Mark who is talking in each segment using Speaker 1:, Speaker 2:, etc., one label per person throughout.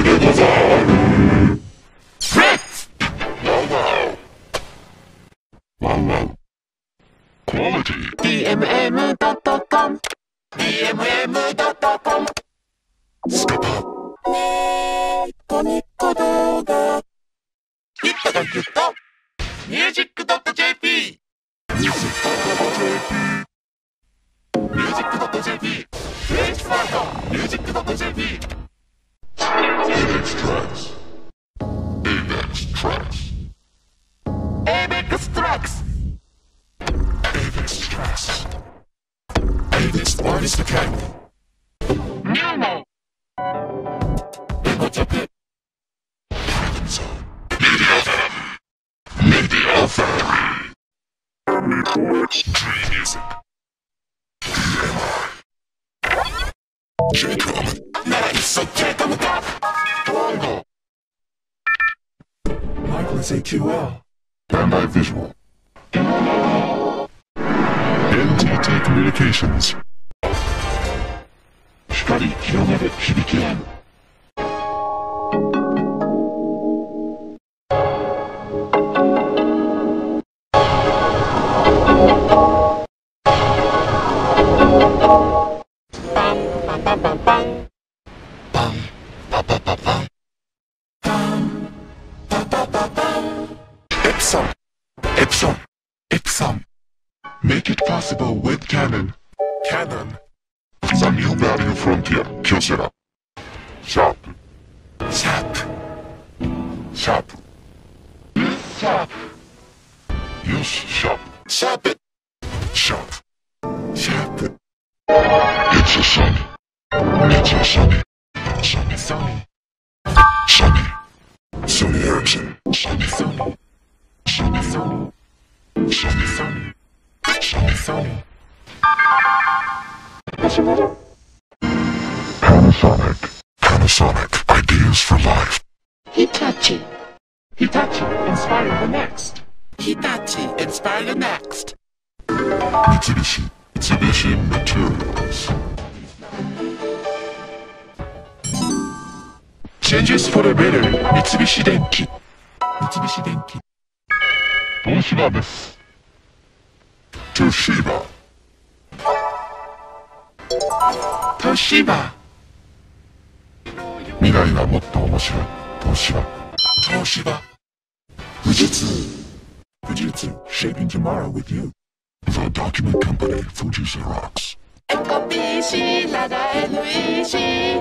Speaker 1: でござる。レッツワンワンクオリティ DMM.com DMM.com スカパニコニコ動画ヒットがギュッとミュージック .jp ミュージック .jp クレイジーファイトミュージック .jp ABEX Tracks ABEX Tracks ABEX Tracks ABEX Tracks ABEX Artist Academy Nemo Ebochep Media Therapy Dream Music J-Comet ならいっそ J-Comet かBongo Michaelis AQL Bandai Visual NTT Communications 光広める響き合うパンパンパンパンパパパパンパンパパパパンEpson Epson Epson Make it possible with Canon Canon The new value frontier Kyocera Sharp Sharp Sharp Sharp Use Sharp Sharp it Sharp Sharp It's a Sony It's a Sony Sony Sony Sony Sony Ericsson Sony Sony Sony Sony Sony Sony Sony Sony Panasonic Panasonic Ideas for Life Hitachi Hitachi Inspire the Next Hitachi Inspire the Next Mitsubishi Mitsubishi Materials Changes for the better 三菱電機三菱電機東芝です東芝東芝未来はもっと面白い東芝東芝富士通富士通 Shaping tomorrow with you The document company Fuji Xerox エコ PC ラダ NEC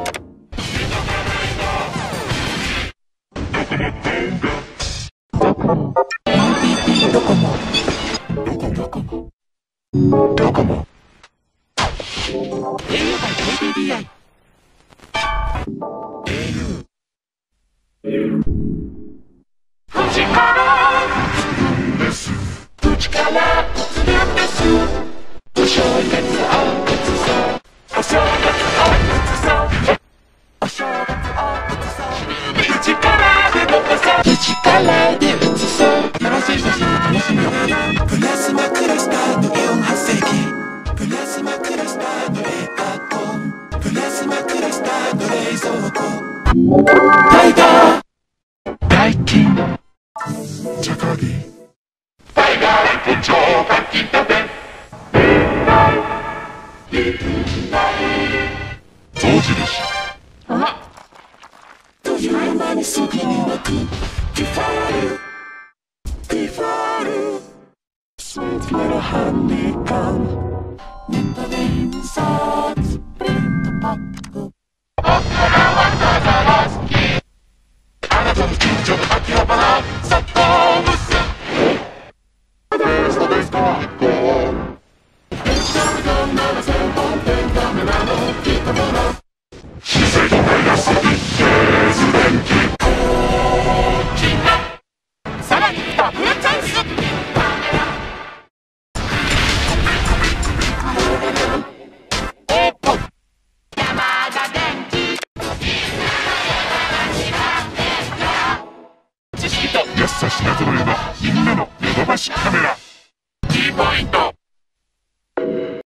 Speaker 1: ドコモ NTT ドコモドコモドコモドコモ au by KDDI au 富士からです富士から突然ですお正月お靴さお正月お靴さお正月お靴さ富士からでどこさ富士からで移そう新しい写真を楽しみよプラズマクラスターのイオン発生器プラズマクラスターのエアコンプラズマクラスターの冷蔵庫タイガーダイキンチャカギタイガー一本超書きたて象印あという間にすぐに湧くティファールティファールスイートメロハンディカムネットで印刷